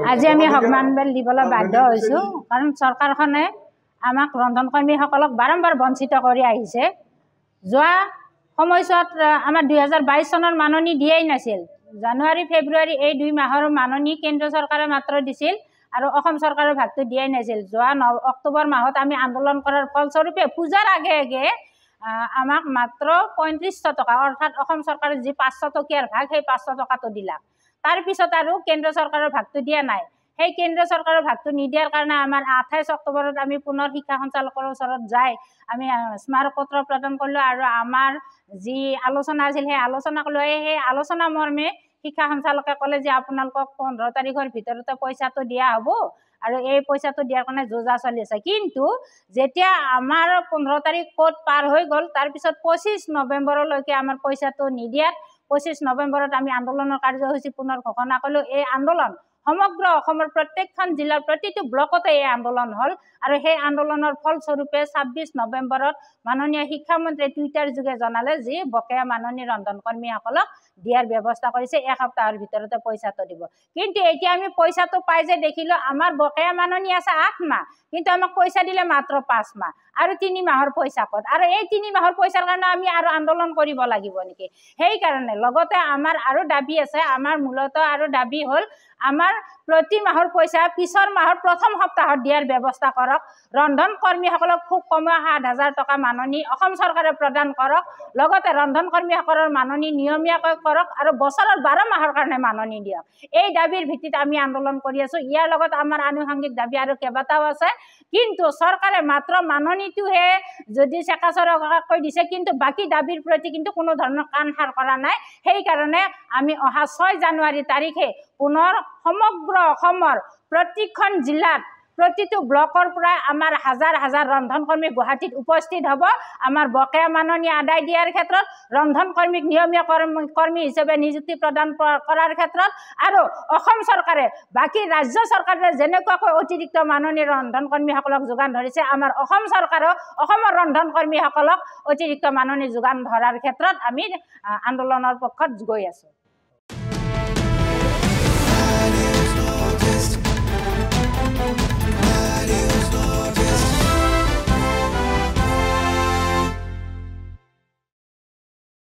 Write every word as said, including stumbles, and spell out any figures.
আজি আমি হকমানবেল দিবলৈ বাধ্য হৈছোঁ কাৰণ চৰকাৰখনে আমাক ৰন্ধনকৰ্মীসকলক বাৰম্বাৰ বঞ্চিত কৰি আহিছে। যোৱা সময়ছোৱাত আমাৰ দুই হাজাৰ বাইছ চনৰ মাননি দিয়েই নাছিল। জানুৱাৰী ফেব্ৰুৱাৰী এই দুই মাহৰ মাননি কেন্দ্ৰ চৰকাৰে মাত্ৰ দিছিল আৰু অসম চৰকাৰৰ ভাগটো দিয়াই নাছিল। যোৱা ন অক্টোবৰ মাহত আমি আন্দোলন কৰাৰ ফলস্বৰূপে পূজাৰ আগে আগে আমাক মাত্ৰ পঁয়ত্ৰিছশ টকা অৰ্থাৎ অসম চৰকাৰে যি পাঁচশ টকীয়াৰ ভাগ সেই পাঁচশ টকাটো দিলাক। তাৰ পিছত আৰু কেন্দ্ৰ চৰকাৰৰ ভাগটো দিয়া নাই। সেই কেন্দ্ৰ চৰকাৰৰ ভাগটো নিদিয়াৰ কাৰণে আমাৰ আঠাইছ অক্টোবৰত আমি পুনৰ শিক্ষা সঞ্চালকৰ ওচৰত যাই আমি স্মাৰকপত্ৰ প্ৰদান কৰিলোঁ আৰু আমাৰ যি আলোচনা আছিল সেই আলোচনাক লৈ সেই আলোচনা মৰ্মে শিক্ষা সঞ্চালকে ক'লে যে আপোনালোকক পোন্ধৰ তাৰিখৰ ভিতৰতে পইচাটো দিয়া হ'ব আৰু এই পইচাটো দিয়াৰ কাৰণে যোজা চলি আছে। কিন্তু যেতিয়া আমাৰ পোন্ধৰ তাৰিখ ক'ত পাৰ হৈ গ'ল তাৰপিছত পঁচিছ নৱেম্বৰলৈকে আমাৰ পইচাটো নিদিয়াত পঁচিছ নৱেম্বৰত আমি আন্দোলনৰ কাৰ্যসূচী পুনৰ ঘোষণা কৰিলোঁ। এই আন্দোলন সমগ্ৰ অসমৰ প্ৰত্যেকখন জিলাৰ প্ৰতিটো ব্লকতে এই আন্দোলন হ'ল আৰু সেই আন্দোলনৰ ফলস্বৰূপে ছাব্বিছ নৱেম্বৰত মাননীয় শিক্ষামন্ত্ৰীয়ে টুইটাৰ যোগে জনালে যে বকেয়া মাননী ৰন্ধনকৰ্মীসকলক দিয়াৰ ব্যৱস্থা কৰিছে, এসপ্তাহৰ ভিতৰতে পইচাটো দিব। কিন্তু এতিয়া আমি পইচাটো পাই যে দেখিলোঁ আমাৰ বকেয়া মাননী আছে আঠ মাহ, কিন্তু আমাক পইচা দিলে মাত্ৰ পাঁচ মাহ আৰু তিনি মাহৰ পইচা ক'ত? আৰু এই তিনি মাহৰ পইচাৰ কাৰণে আমি আৰু আন্দোলন কৰিব লাগিব নেকি? সেইকাৰণে লগতে আমাৰ আৰু দাবী আছে। আমাৰ মূলতঃ আৰু দাবী হ'ল আমাৰ প্ৰতি মাহৰ পইচা পিছৰ মাহৰ প্ৰথম সপ্তাহত দিয়াৰ ব্যৱস্থা কৰক। ৰন্ধন কৰ্মীসকলক খুব কমেও সাত হাজাৰ টকা মাননি অসম চৰকাৰে প্ৰদান কৰক। লগতে ৰন্ধন কৰ্মীসকলৰ মাননি নিয়মীয়াকৈ কৰক আৰু বছৰৰ বাৰ মাহৰ কাৰণে মাননি দিয়ক। এই দাবীৰ ভিত্তিত আমি আন্দোলন কৰি আছোঁ। ইয়াৰ লগত আমাৰ আনুষংগিক দাবী আৰু কেইবাটাও আছে, কিন্তু চৰকাৰে মাত্ৰ মাননিটোহে যদি চেকাচৰকাকৈ দিছে, কিন্তু বাকী দাবীৰ প্ৰতি কিন্তু কোনো ধৰণৰ কাণ সাৰ কৰা নাই। সেইকাৰণে আমি অহা ছয় জানুৱাৰী তাৰিখে পুনৰ সমগ্ৰ অসমৰ প্ৰতিখন জিলাত প্ৰতিটো ব্লকৰ পৰা আমাৰ হাজাৰ হাজাৰ ৰন্ধনকৰ্মী গুৱাহাটীত উপস্থিত হ'ব আমাৰ বকেয়া মাননি আদায় দিয়াৰ ক্ষেত্ৰত, ৰন্ধনকৰ্মীক নিয়মীয়া কৰ্মী হিচাপে নিযুক্তি প্ৰদান কৰাৰ ক্ষেত্ৰত আৰু অসম চৰকাৰে বাকী ৰাজ্য চৰকাৰে যেনেকুৱাকৈ অতিৰিক্ত মাননি ৰন্ধনকৰ্মীসকলক যোগান ধৰিছে আমাৰ অসম চৰকাৰেও অসমৰ ৰন্ধনকৰ্মীসকলক অতিৰিক্ত মাননি যোগান ধৰাৰ ক্ষেত্ৰত আমি আন্দোলনৰ পক্ষত গৈ আছোঁ।